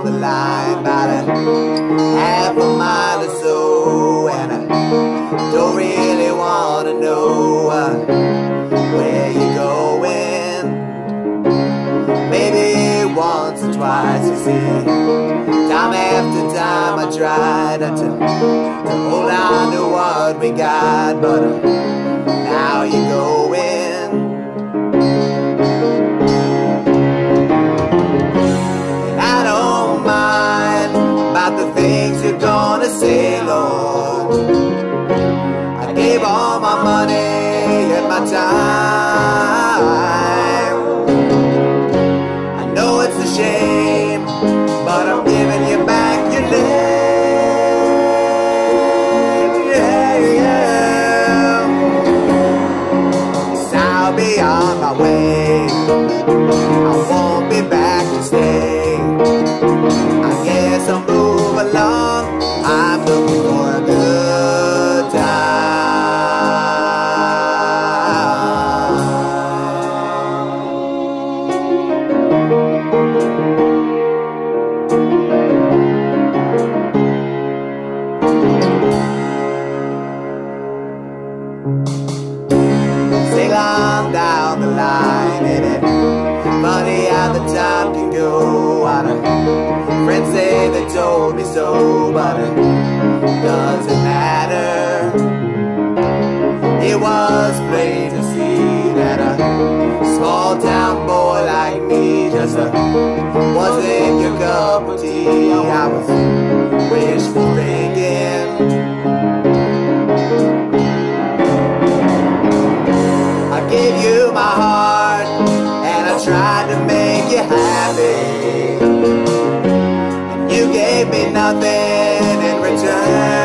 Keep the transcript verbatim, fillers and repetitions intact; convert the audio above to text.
down the line, about a half a mile or so, and I don't really want to know uh, where you're going. Maybe once or twice, you see. Time after time I tried to, to hold on to what we got, but uh, now you're going. And I don't mind about the things you're gonna say, Lord. I gave all my money and my time. I know it's a shame, but I'm giving you back your name. Yeah, yeah. 'Cause I'll be on my way. I won't be back to stay. I guess I'll move along. I'm looking for a good time. Sing on down the line, ain't it funny how the time can go? I don't, friends say they told me so, but it doesn't matter. It was plain to see that a small town boy like me just uh, wasn't your cup of tea. I was wishful thinking. I gave you my heart and I tried to make you happy, and you gave me nothing in return.